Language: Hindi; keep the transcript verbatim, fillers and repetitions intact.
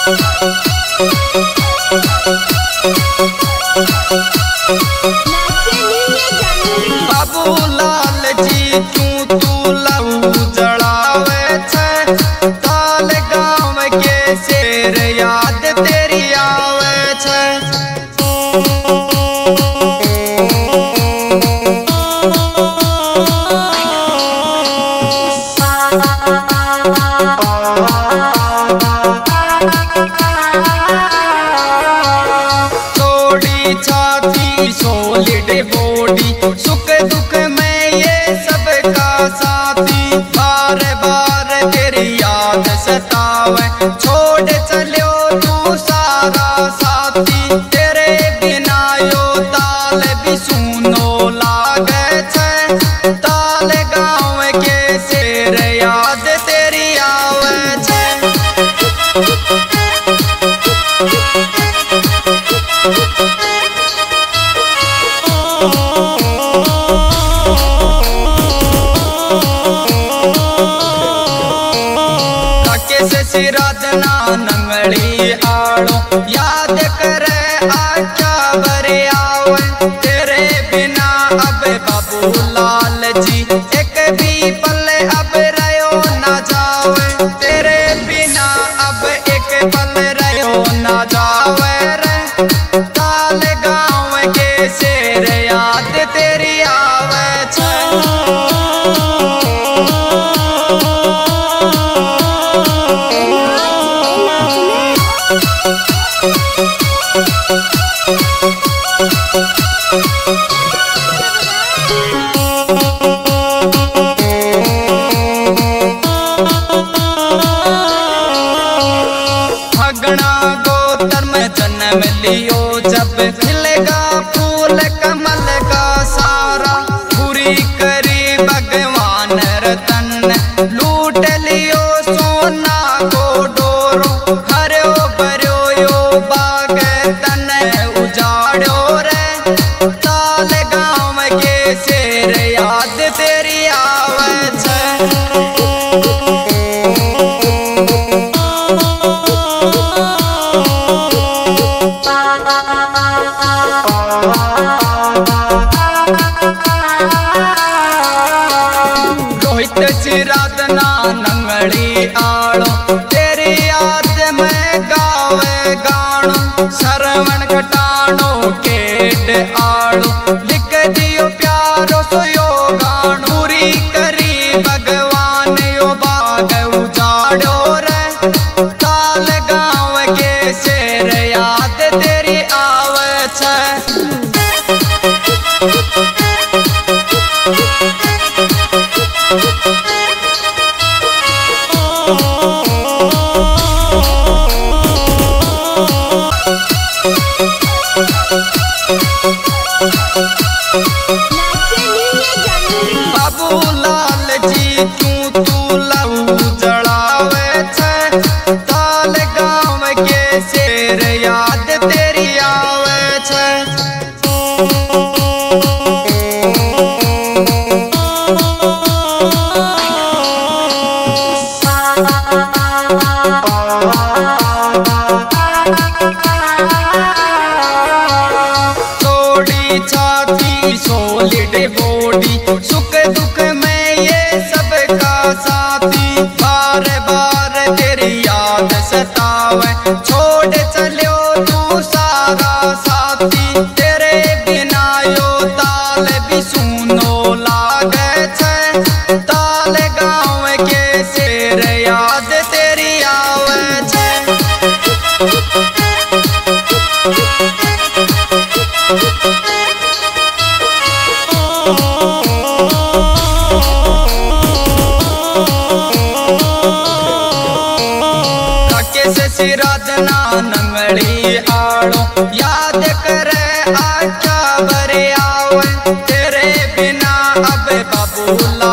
बाबू लाल जी तू तू लहू जड़ावे छे, ताल गाँव के शेर याद तेरी आवे छे। थोड़ी छाती सोलिड बॉडी, सुख दुख में ये सबका साथी, बार बार तेरी याद सतावे, छोड़ चलो तू सारा साथी, तेरे बिना यो ताल भी सुनो लागे छे, ताल गाँव के शेर याद तेरी आवे छे। से सिराजना नंगली आड़ो, याद करे आख्या बरे आवे, तेरे बिना अब बाबू लाल जी एक भी पल अब रहो ना जावे, तेरे बिना अब एक पल रहो ना जावे रे, ताल गाँव के शेर याद तेरी आवे छे। फगना गोत्र में जन्म लियो, जब खिलेगा फूल कमल का सारा, पूरी करी भगवान रतन, लूट लियो सोना को डोरो, हरो भरो यो बाग तन उजाड़ो रे, ताल गाँव के शेर याद तेरी आवे छे। रोहित सिराधना नंगली आड़ो, तेरी याद में गावे गाणो, श्रवण घटानो केट आड़ो, लिख दियो प्यारो सो यो गाणो, पूरी करी भगवान यो बाग उजाड़ो रे, ताल गाँव के शेर याद तेरी आवे छे। बाबू लाल जी तू तू लहू जड़ावे छे, ताल गाँव के शेर याद तेरी आवे छे। थोड़ी छाती सोलिड बॉडी, सुख दुख में ये सबका साथी, बार बार तेरी याद सतावे, छोड़ चलो तू सारा साथी, तेरे बिना यो ताल भी सुनो लागे छे, ताल गाँव के शेर याद तेरी आवे छे। से सिराधना नंगली आड़ो, याद करे आख्या बरे आवे, तेरे बिना अब बाबू लाल